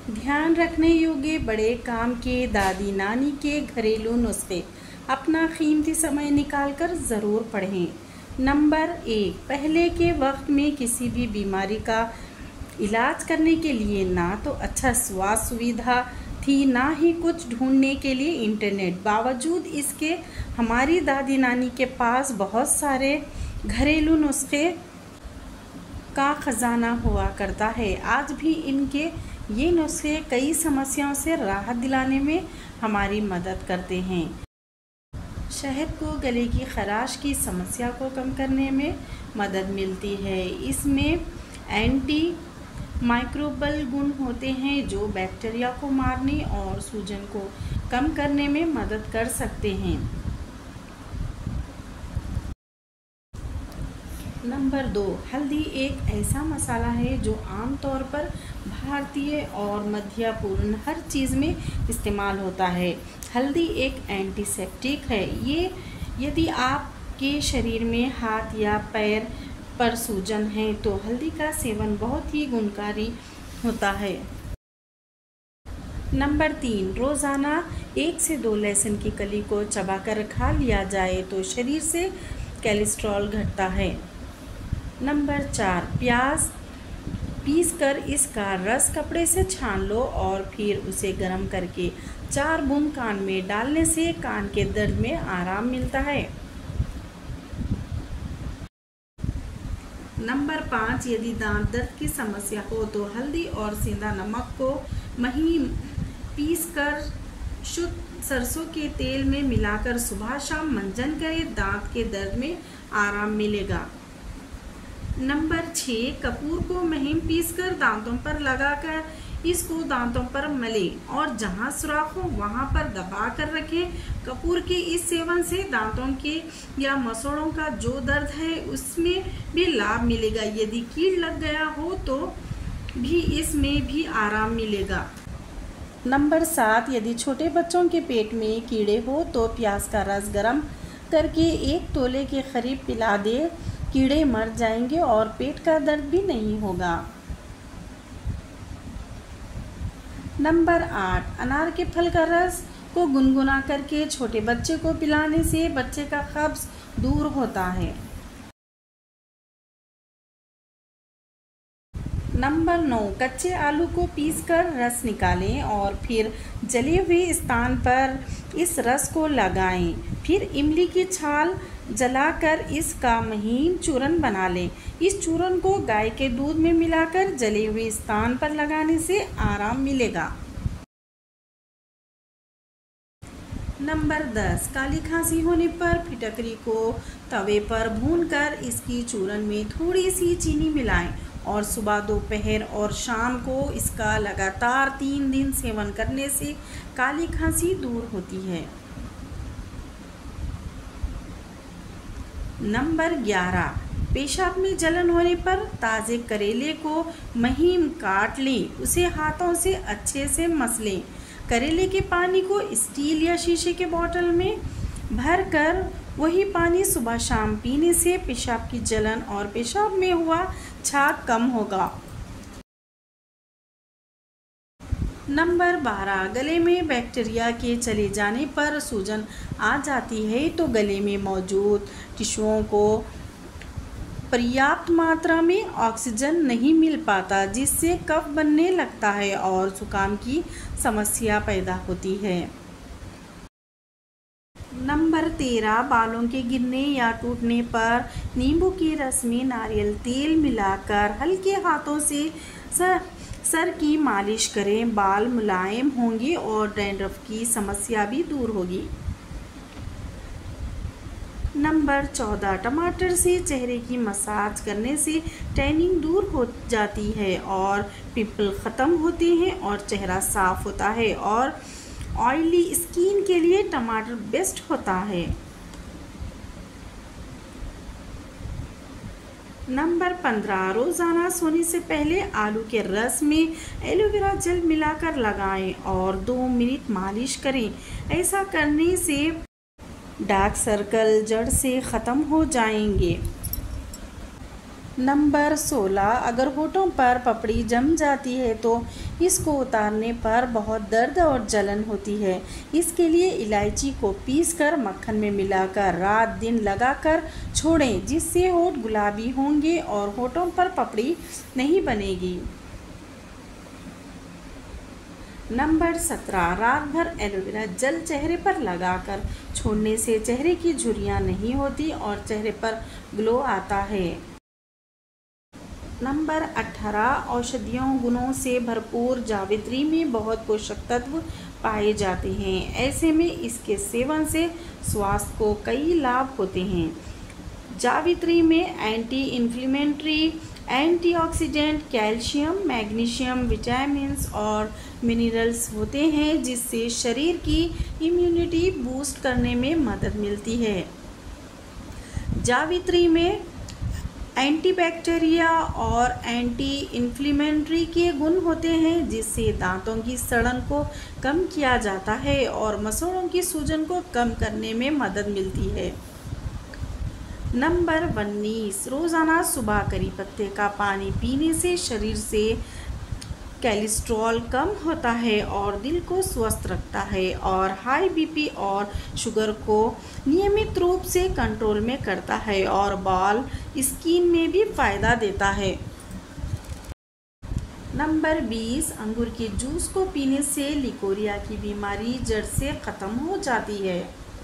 ध्यान रखने योग्य बड़े काम के दादी नानी के घरेलू नुस्खे अपना कीमती समय निकालकर ज़रूर पढ़ें। नंबर 1, पहले के वक्त में किसी भी बीमारी का इलाज करने के लिए ना तो अच्छा स्वास्थ्य सुविधा थी, ना ही कुछ ढूंढने के लिए इंटरनेट। बावजूद इसके हमारी दादी नानी के पास बहुत सारे घरेलू नुस्खे का ख़जाना हुआ करता है। आज भी इनके ये नुस्खे कई समस्याओं से राहत दिलाने में हमारी मदद करते हैं। शहद को गले की खराश की समस्या को कम करने में मदद मिलती है। इसमें एंटी माइक्रोबल गुण होते हैं जो बैक्टीरिया को मारने और सूजन को कम करने में मदद कर सकते हैं। नंबर 2, हल्दी एक ऐसा मसाला है जो आमतौर पर भारतीय और मध्य पूर्व हर चीज़ में इस्तेमाल होता है। हल्दी एक एंटीसेप्टिक है। ये यदि आपके शरीर में हाथ या पैर पर सूजन है तो हल्दी का सेवन बहुत ही गुणकारी होता है। नंबर 3, रोज़ाना 1 से 2 लहसुन की कली को चबाकर खा लिया जाए तो शरीर से कोलेस्ट्रॉल घटता है। नंबर 4, प्याज पीसकर इसका रस कपड़े से छान लो और फिर उसे गर्म करके 4 बूंद कान में डालने से कान के दर्द में आराम मिलता है। नंबर 5, यदि दांत दर्द की समस्या हो तो हल्दी और सेंधा नमक को महीन पीसकर शुद्ध सरसों के तेल में मिलाकर सुबह शाम मंजन करें, दांत के दर्द में आराम मिलेगा। नंबर 6, कपूर को महीन पीसकर दांतों पर लगाकर इसको दांतों पर मलें और जहां सुराख हो वहां पर दबा कर रखें। कपूर के इस सेवन से दांतों के या मसोड़ों का जो दर्द है उसमें भी लाभ मिलेगा। यदि कीड़ लग गया हो तो भी इसमें भी आराम मिलेगा। नंबर 7, यदि छोटे बच्चों के पेट में कीड़े हो तो प्याज का रस गर्म करके 1 तोले के करीब पिला दे, कीड़े मर जाएंगे और पेट का दर्द भी नहीं होगा। नंबर 8, अनार के फल का रस को गुनगुना करके छोटे बच्चे को पिलाने से बच्चे का कब्ज दूर होता है। नंबर 9, कच्चे आलू को पीसकर रस निकालें और फिर जले हुए स्थान पर इस रस को लगाएं। फिर इमली की छाल जलाकर इसका महीन चूरन बना लें। इस चूरन को गाय के दूध में मिलाकर जले हुए स्थान पर लगाने से आराम मिलेगा। नंबर 10, काली खांसी होने पर फिटकरी को तवे पर भूनकर इसकी चूरन में थोड़ी सी चीनी मिलाएं और सुबह, दोपहर और शाम को इसका लगातार 3 दिन सेवन करने से काली खांसी दूर होती है। नंबर 11, पेशाब में जलन होने पर ताज़े करेले को महीन काट लें, उसे हाथों से अच्छे से मस लें। करेले के पानी को स्टील या शीशे के बोतल में भरकर वही पानी सुबह शाम पीने से पेशाब की जलन और पेशाब में हुआ छाग कम होगा। नंबर 12, गले में बैक्टीरिया के चले जाने पर सूजन आ जाती है तो गले में मौजूद टिश्यूओं को पर्याप्त मात्रा में ऑक्सीजन नहीं मिल पाता, जिससे कफ बनने लगता है और जुकाम की समस्या पैदा होती है। नंबर 13, बालों के गिरने या टूटने पर नींबू के रस में नारियल तेल मिलाकर हल्के हाथों से सर की मालिश करें। बाल मुलायम होंगे और डैंड्रफ की समस्या भी दूर होगी। नंबर 14, टमाटर से चेहरे की मसाज करने से टैनिंग दूर हो जाती है और पिंपल ख़त्म होते हैं और चेहरा साफ होता है और ऑयली स्किन के लिए टमाटर बेस्ट होता है। नंबर 15, रोज़ाना सोने से पहले आलू के रस में एलोवेरा जेल मिलाकर लगाएं और 2 मिनट मालिश करें। ऐसा करने से डार्क सर्कल जड़ से ख़त्म हो जाएंगे। नंबर 16, अगर होठों पर पपड़ी जम जाती है तो इसको उतारने पर बहुत दर्द और जलन होती है। इसके लिए इलायची को पीसकर मक्खन में मिलाकर रात दिन लगाकर छोड़ें, जिससे होठ गुलाबी होंगे और होठों पर पपड़ी नहीं बनेगी। नंबर 17, रात भर एलोवेरा जेल चेहरे पर लगाकर छोड़ने से चेहरे की झुर्रियाँ नहीं होती और चेहरे पर ग्लो आता है। नंबर 18, औषधीय गुणों से भरपूर जावित्री में बहुत पोषक तत्व पाए जाते हैं। ऐसे में इसके सेवन से स्वास्थ्य को कई लाभ होते हैं। जावित्री में anti inflammatory, antioxidant, calcium, magnesium, vitamins और मिनरल्स होते हैं, जिससे शरीर की इम्यूनिटी बूस्ट करने में मदद मिलती है। जावित्री में एंटीबैक्टीरिया और एंटी इन्फ्लेमेटरी के गुण होते हैं, जिससे दांतों की सड़न को कम किया जाता है और मसूड़ों की सूजन को कम करने में मदद मिलती है। नंबर 19, रोज़ाना सुबह करी पत्ते का पानी पीने से शरीर से कोलेस्ट्रॉल कम होता है और दिल को स्वस्थ रखता है और हाई बीपी और शुगर को नियमित रूप से कंट्रोल में करता है और बाल स्किन में भी फ़ायदा देता है। नंबर 20, अंगूर के जूस को पीने से लिकोरिया की बीमारी जड़ से ख़त्म हो जाती है।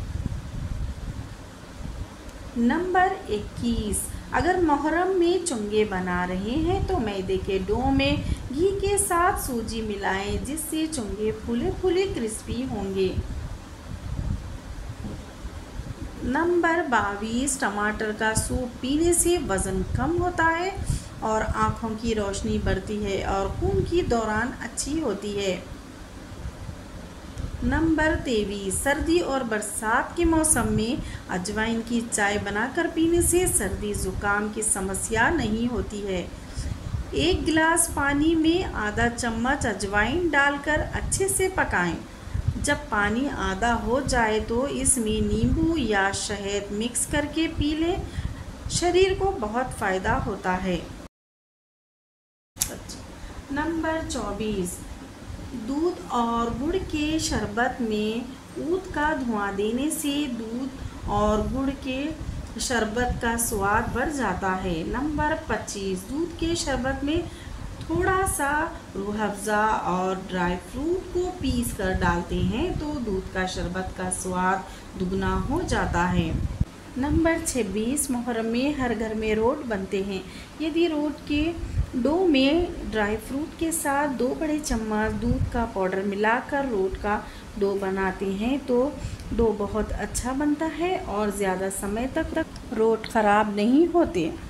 नंबर 21, अगर मुहर्रम में चुंगे बना रहे हैं तो मैदे के डो में घी के साथ सूजी मिलाएं, जिससे चुंगे फूले फूले क्रिस्पी होंगे। नंबर 22, टमाटर का सूप पीने से वज़न कम होता है और आँखों की रोशनी बढ़ती है और खून की दौरान अच्छी होती है। नंबर 23, सर्दी और बरसात के मौसम में अजवाइन की चाय बनाकर पीने से सर्दी ज़ुकाम की समस्या नहीं होती है। 1 गिलास पानी में आधा चम्मच अजवाइन डालकर अच्छे से पकाएं। जब पानी आधा हो जाए तो इसमें नींबू या शहद मिक्स करके पी लें। शरीर को बहुत फ़ायदा होता है। नंबर 24, दूध और गुड़ के शरबत में ऊद का धुआं देने से दूध और गुड़ के शरबत का स्वाद बढ़ जाता है। नंबर 25, दूध के शरबत में थोड़ा सा रूह अफ़ज़ा और ड्राई फ्रूट को पीस कर डालते हैं तो दूध का शरबत का स्वाद दुगना हो जाता है। नंबर 26, मुहर्रम में हर घर में रोट बनते हैं। यदि रोट के डो में ड्राई फ्रूट के साथ 2 बड़े चम्मच दूध का पाउडर मिलाकर रोट का डो बनाते हैं तो डो बहुत अच्छा बनता है और ज़्यादा समय तक रोट ख़राब नहीं होते।